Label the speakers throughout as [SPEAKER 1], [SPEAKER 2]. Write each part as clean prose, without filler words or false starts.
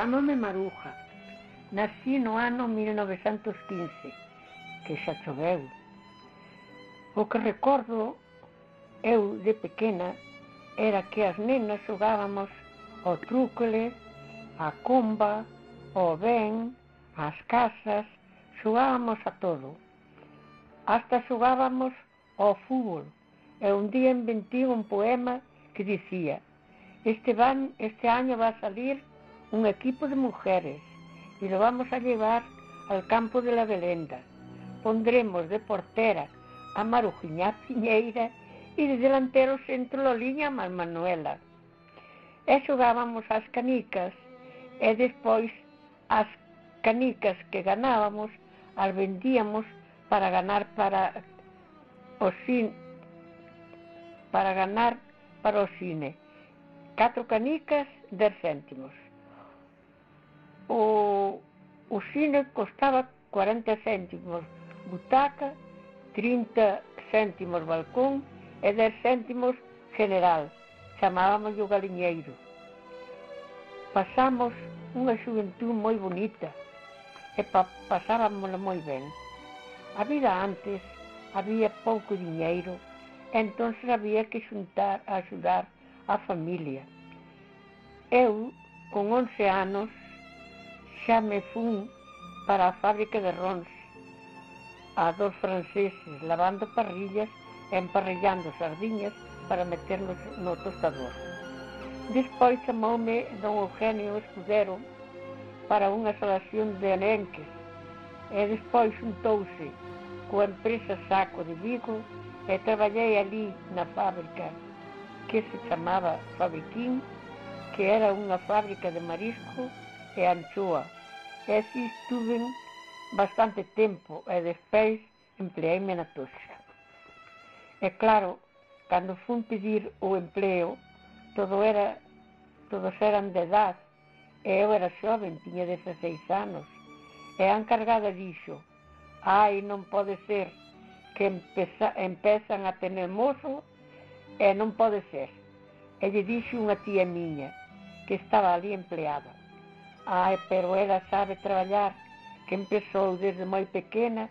[SPEAKER 1] Chámame Maruja. Nací no ano 1915, que xa choveu. O que recordo eu de pequena era que as nenas xogábamos ao trúquele, á comba, ao ben, ás casas, xogábamos a todo. Hasta xogábamos ao fútbol. E un día inventí un poema que dicía: este año va a salir un equipo de mujeres y lo vamos a llevar al campo de la Belenda. Pondremos de portera a Marujiña Piñeira e de delantero centro Loliña a Manuela. E xogábamos ás canicas e despois as canicas que ganábamos as vendíamos para ganar para o cine. 4 canicas, 10 céntimos. O cine costaba 40 céntimos butaca, 30 céntimos balcón e 10 céntimos general. Chamábamos o galiñeiro. Pasamos unha xuventud moi bonita e pasábamoslo moi ben. A vida antes había pouco diñeiro, entón había que axudar a familia. Eu, con 11 anos, xa me fun para a fábrica de rons, a 2 franceses, lavando parrillas e emparrillando sardiñas para meternos no tostador. Despois chamoume don Eugenio Escudero para unha salación de arenques e despois xuntouse coa empresa Saco de Vigo e traballei ali na fábrica que se chamaba Fabriquín, que era unha fábrica de marisco e anchoa. E así estuve bastante tempo e despois empleeime na toxa. E claro, cando fun pedir o empleo, todos eran de edad, e eu era xoven, tiña 16 anos, e a encargada dixo: ai, non pode ser que empezan a tener mozo e non pode ser. E lle dixo unha tía miña que estaba ali empleada: ai, pero ela sabe traballar, que empezou desde moi pequena.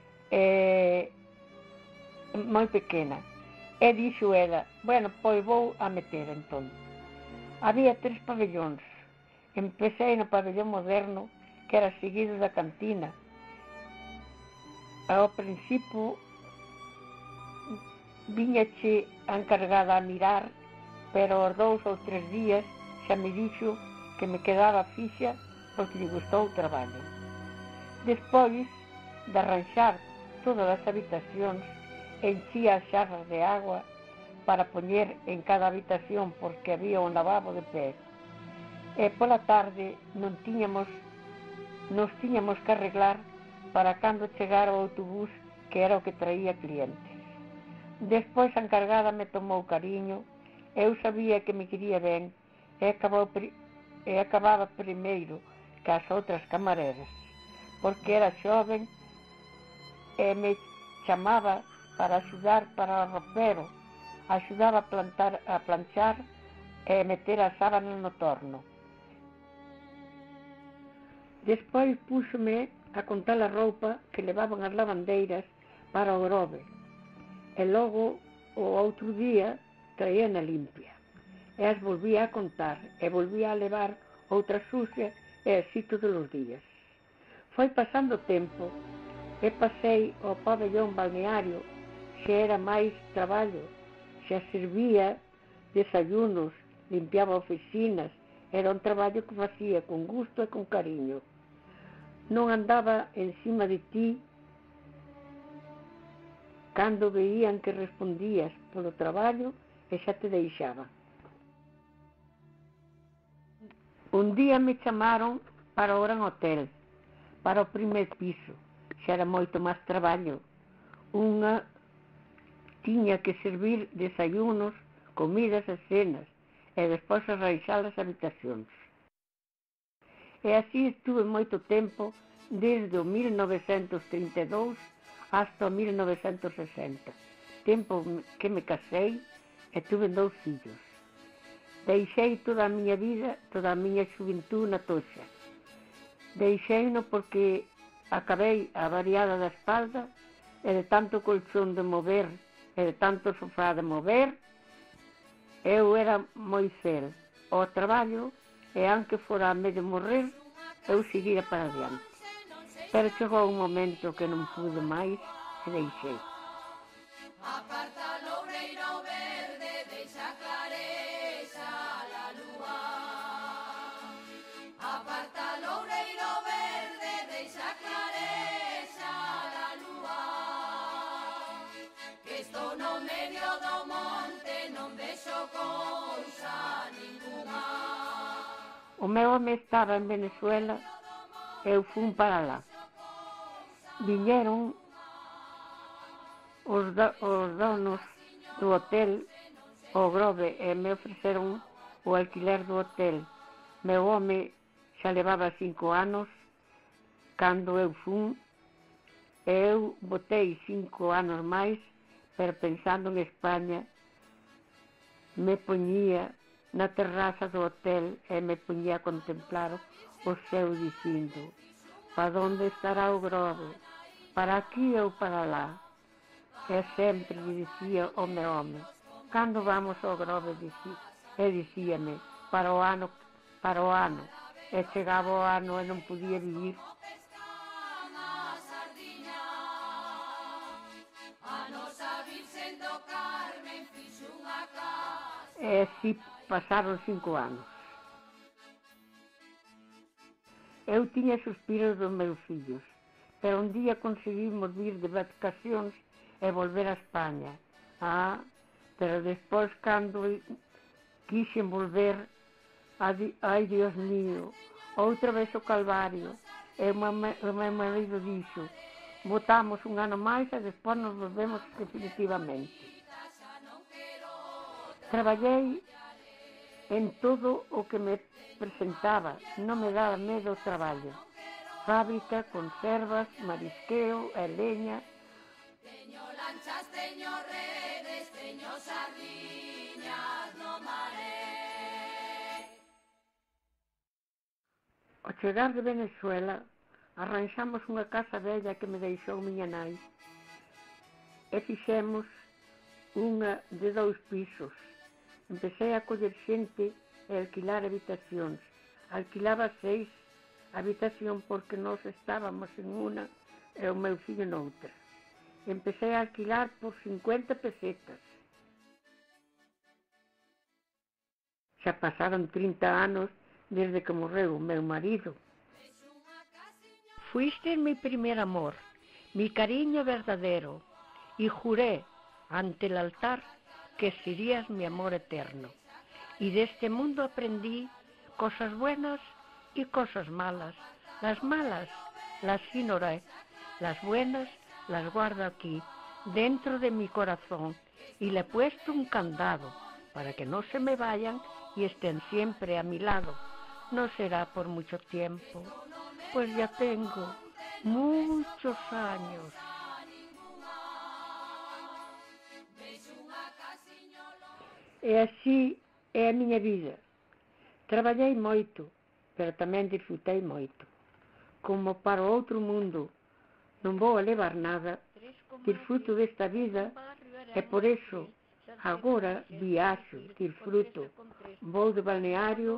[SPEAKER 1] E dixo ela: bueno, pois vou a meter entón. Había 3 pabellóns. Empecé no pabellón moderno, que era seguido da cantina. Ao principio viñache a encargada a mirar, pero aos 2 ou 3 días xa me dixo que me quedaba fixa porque lle gustou o traballo. Despois de arranxar todas as habitacións, enchía as xarras de agua para poñer en cada habitación porque había un lavabo de pé. E pola tarde nos tiñamos que arreglar para cando chegara o autobús, que era o que traía clientes. Despois a encargada me tomou cariño, eu sabía que me quería ben e acababa primeiro que as outras camareras, porque era xoven e me chamaba para axudar para o ropero, axudaba a planchar e meter a sábana no torno. Despois púxome a contar a roupa que levaban as lavandeiras para o grove, e logo o outro día traían a limpia, e as volvía a contar, e volvía a levar outra sucia, e así todos os días. Foi pasando o tempo, e pasei ao pabellón balneario, xa era máis traballo, xa servía desayunos, limpiaba oficinas, era un traballo que facía con gusto e con cariño. Non andaba encima de ti cando veían que respondías polo traballo e xa te deixaba. Un día me chamaron para o Gran Hotel, para o primer piso. Xa era moito máis traballo. Unha tiña que servir desayunos, comidas e cenas, e despois arranxar as habitacións. E así estuve moito tempo, desde o 1932 hasta o 1960, tempo que me casei e tuve 2 fillos. Deixei toda a miña vida, toda a miña xuventude na Toxa. Deixei-no porque acabei avariada da espalda e de tanto colchón de mover e de tanto sofá de mover, eu era moi fel ao traballo e anque fora a medio morrer, eu seguira para adiante. Pero chegou un momento que non pude máis e deixei.
[SPEAKER 2] Aparta loureiro verde, deixa clarexa la lúa. Aparta loureiro verde, deixa clarexa la lúa. Que estou no medio do monte, non vexo cousa ninguna.
[SPEAKER 1] O meu home estaba en Venezuela, eu fun para lá. Viñeron os donos do hotel, o Grove, e me ofreceron o alquiler do hotel. Meu home xa levaba 5 anos cando eu fun, e eu botei 5 anos máis, pero pensando en España, me poñía na terraza do hotel e me poñía a contemplar o céu dicindo: para onde estará o Grove? Para aquí ou para lá? E sempre lle dicía ao meu home: cando vamos ao Grove? E dicíame: para o ano. E chegaba o ano e non podía vivir. E así pasaron 5 anos. Eu tiña suspiros dos meus fillos, pero un día conseguimos vir de vacacións e volver a España. Pero despois, cando quixen volver, ai, Dios mío, outra vez o calvario. E o meu marido dixo: votamos un ano máis e despois nos volvemos definitivamente. Traballei en todo o que me presentaba, non me daba medo o traballo. Fábrica, conservas, marisqueo e leña.
[SPEAKER 2] Teño lanchas, teño redes, teño sardiñas no mare.
[SPEAKER 1] Ao chegar de Venezuela, arranxamos unha casa bella que me deixou miña nai e fixemos unha de 2 pisos. Empecé a coller xente e alquilar habitacións. Alquilaba 6 habitacións porque nós estábamos en unha e o meu fillo noutra. Empecé a alquilar por 50 pesetas. Xa pasaron 30 anos desde que morreu o meu marido. Fuiste mi primer amor, mi cariño verdadero, y juré ante el altar que serías mi amor eterno. Y de este mundo aprendí cosas buenas y cosas malas. Las malas las ignoré, las buenas las guardo aquí, dentro de mi corazón, y le he puesto un candado para que no se me vayan y estén siempre a mi lado. No será por mucho tiempo, pues ya tengo muchos años. E así é a miña vida. Traballei moito, pero tamén disfrutei moito. Como para o outro mundo non vou a levar nada, disfruto desta vida e por eso agora viaxo, disfruto, vou de balneario,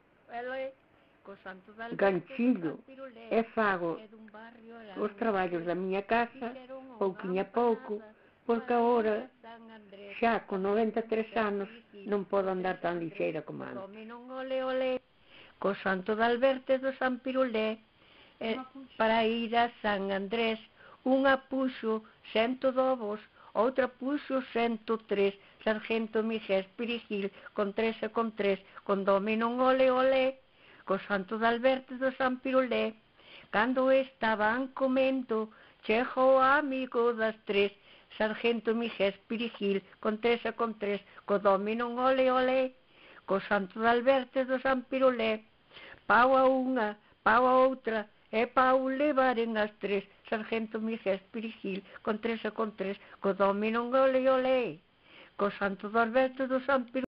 [SPEAKER 1] ganchillo e fago os traballos da miña casa, pouquinho a pouco, porque agora, xa con 93 anos, non podo andar tan lixeira como antes. Co santo de Alberto do San Pirulé, para ir a San Andrés, unha puxo 102, outra puxo 103, Sargento Miguel Pirigil, con 3 e con 3, con Dominum ole ole, co santo de Alberto do San Pirulé, cando estaban comendo, chegou o amigo das 3, Sargento Miguel Pirigil, con 3 e con 3, co Dominum ole ole, co santo de Alberto do San Pirulé, pau a unha, pau a outra, e pau levaren as 3, Sargento Miguel Pirigil, con 3 e con 3, co Dominum ole ole, co santo de Alberto do San Pirulé.